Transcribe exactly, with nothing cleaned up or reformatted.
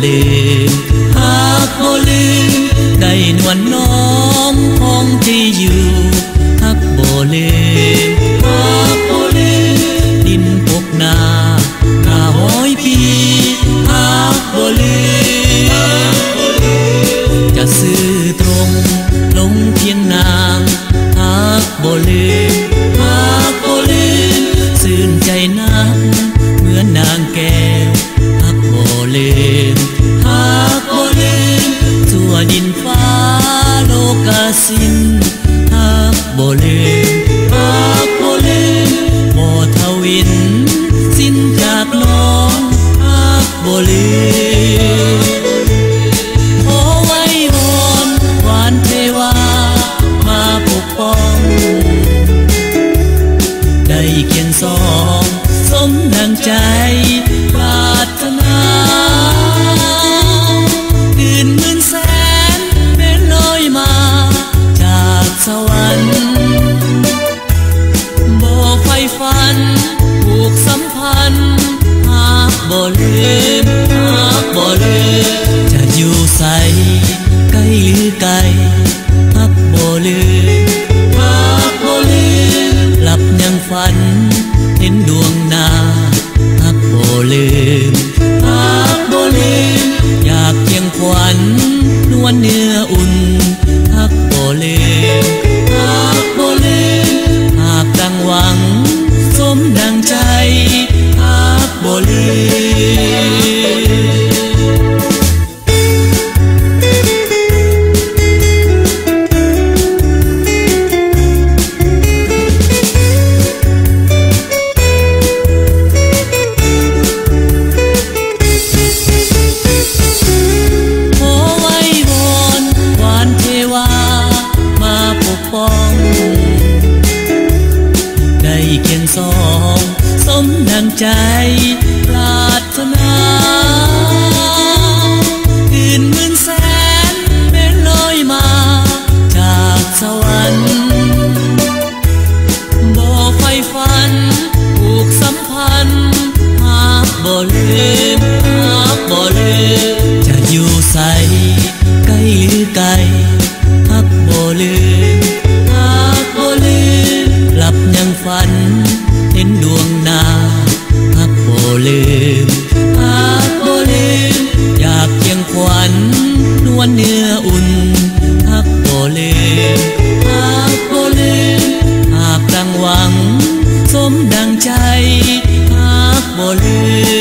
ลืมหากบ่ลืมได้นวลน้อมของที่อยู่หักบ่ลืมหากบ่ลืมดินปกหน้าห้าร้อยปีหากบ่ลืมจะซื่อตรงลงเพียงนางหากบ่ลืมหากบ่ลืมซื่นใจนักเหมือนนางแก้วหักบ่ลืมหากบ่ลืมทั่วดินฟ้าโลกาสิ้นหากบ่ลืมหากบ่ลืมบ่ทวินสิ้นจากน้องหากบ่ลืมขอไว้วอนหวานเทวามาปกป้องได้เคียงสองสมดังใจปรารถนาคืนหมื่นแสนเป็นลอยมาจากสวรรค์บ่ไฟฝันผูกสัมพันธ์หากบ่ลืมหากบ่ลืมจะอยู่ใสใกล้หรือไกลหากบ่ลืมหากบ่ลืมหลับยังฝันเห็นดวงหน้าหากบ่ลืมหากบ่ลืมอยากเคียงขวัญนวลเนื้ออุ่นหากบ่ลืมหากบ่ลืมหากดังหวังสมดังใจหากบ่ลืมเคียงสองสมดังใจปรารถนาคืนหมื่นแสนเป็นลอยมาจากสวรรค์บ่ไฟฝันผูกสัมพันธ์หากบ่ลืมหากบ่ลืมจะอยู่ใสใกล้หรือไกลหากบ่ลืมหากบ่ลืมหลับยังฝันเห็นดวงหน้าหากบ่ลืมหากบ่ลืมอยากเคียงขวัญนวลเนื้ออุ่นหากบ่ลืมหากบ่ลืมหากดังหวังสมดังใจหากบ่ลืม